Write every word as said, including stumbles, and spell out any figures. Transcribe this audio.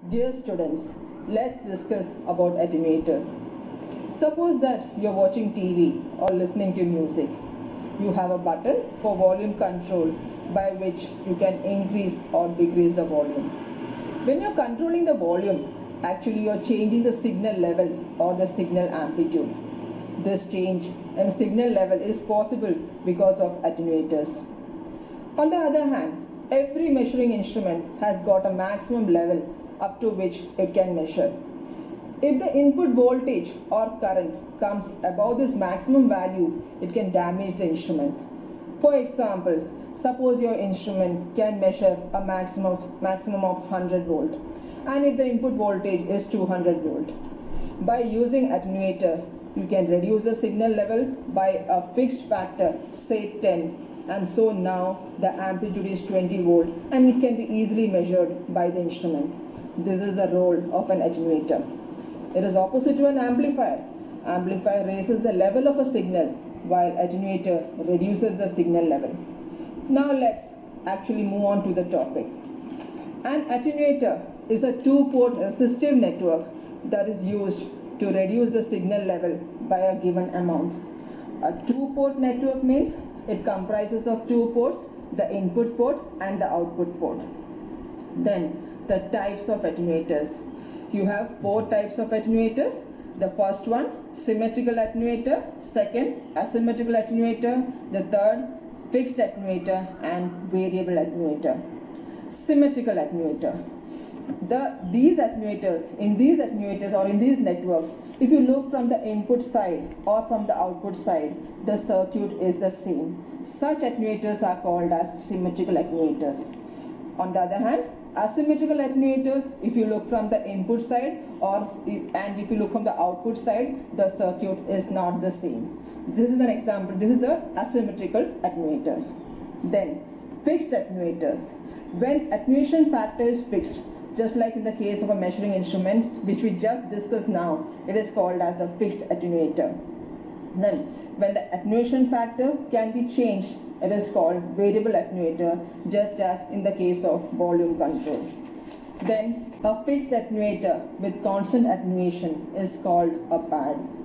Dear students, let's discuss about attenuators. Suppose that you're watching T V or listening to music. You have a button for volume control by which you can increase or decrease the volume. When you're controlling the volume, actually you're changing the signal level or the signal amplitude. This change in signal level is possible because of attenuators. On the other hand, every measuring instrument has got a maximum level up to which it can measure. If the input voltage or current comes above this maximum value, it can damage the instrument. For example, suppose your instrument can measure a maximum, maximum of one hundred volt, and if the input voltage is two hundred volt. By using attenuator, you can reduce the signal level by a fixed factor, say ten, and so now the amplitude is twenty volt and it can be easily measured by the instrument. This is the role of an attenuator. It is opposite to an amplifier. Amplifier raises the level of a signal while attenuator reduces the signal level. Now let's actually move on to the topic. An attenuator is a two-port resistive network that is used to reduce the signal level by a given amount. A two-port network means it comprises of two ports, the input port and the output port. Then the types of attenuators. You have four types of attenuators. The first one, symmetrical attenuator. Second, asymmetrical attenuator. The third, fixed attenuator, and variable attenuator. Symmetrical attenuator. The, these attenuators, in these attenuators or in these networks, if you look from the input side or from the output side, the circuit is the same. Such attenuators are called as symmetrical attenuators. On the other hand, asymmetrical attenuators, if you look from the input side or and if you look from the output side, the circuit is not the same. This is an example. This is the asymmetrical attenuators. Then fixed attenuators. When attenuation factor is fixed, just like in the case of a measuring instrument which we just discussed now, it is called as a fixed attenuator. Then when the attenuation factor can be changed, it is called variable attenuator, just as in the case of volume control. Then a fixed attenuator with constant attenuation is called a pad.